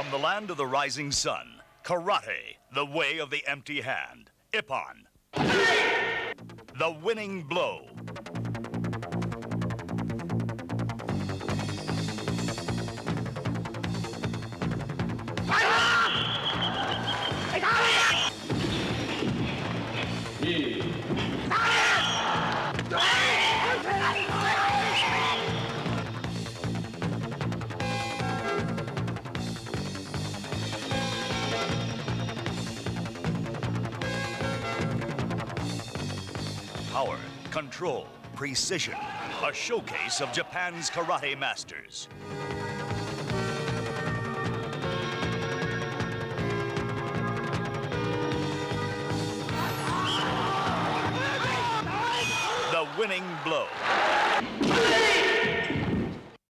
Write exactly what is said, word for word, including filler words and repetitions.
From the land of the rising sun, karate, the way of the empty hand. Ippon, the winning blow. Power, control, precision, a showcase of Japan's karate masters. The winning blow.